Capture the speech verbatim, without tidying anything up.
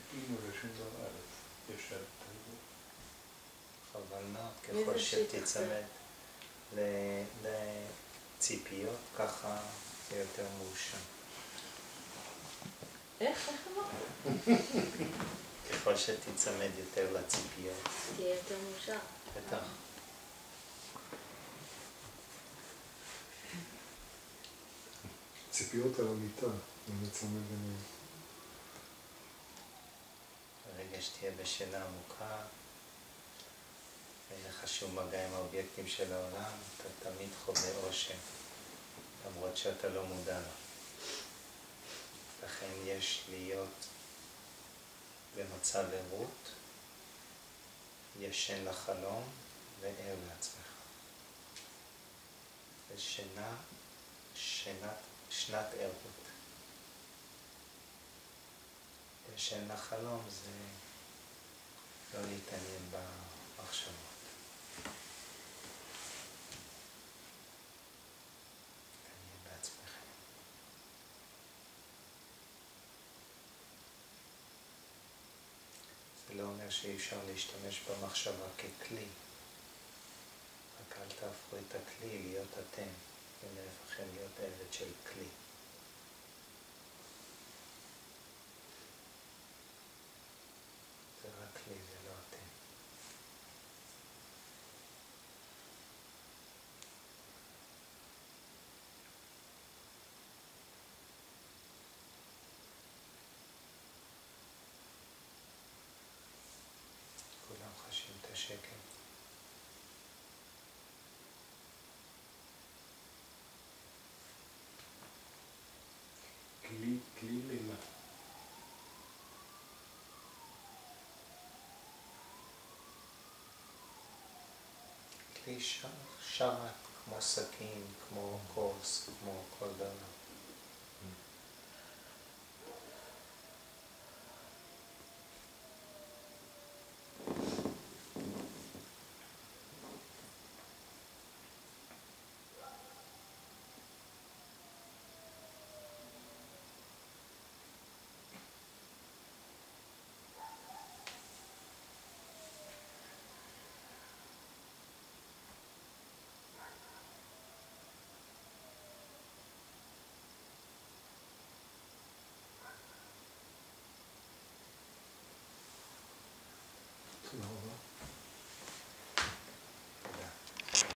כאילו לשום דבר, ישר תרבות. אבל מאוד, ככל שתצמד לציפיות, ככה זה יותר מאושר. איך? איך אמרת? ככל שתצמד יותר לציפיות. תהיה יותר מאושר. בטח. ציפיות על המיטה, ונצמד ביניהם. ברגע שתהיה בשינה עמוקה, אין לך שום מגע עם האובייקטים של העולם, אתה תמיד חווה אושר, למרות שאתה לא מודע לו. לכן יש להיות במצב ערות, ישן לחלום וער לעצמך. זה שינה, שינת, שנת ערות. ישן לחלום זה לא להתעניין במחשבות. להתעניין בעצמכם. זה לא אומר שאי אפשר להשתמש במחשבה ככלי. רק אל תהפכו את הכלי להיות אתם, ונהפכם להיות עבד של כלי. זה רק כלי, זה לא אתם. כולם חשים את השקט. כלי, כלי למה? כלי שרת, כמו סכין, כמו כוס, כמו כל דבר.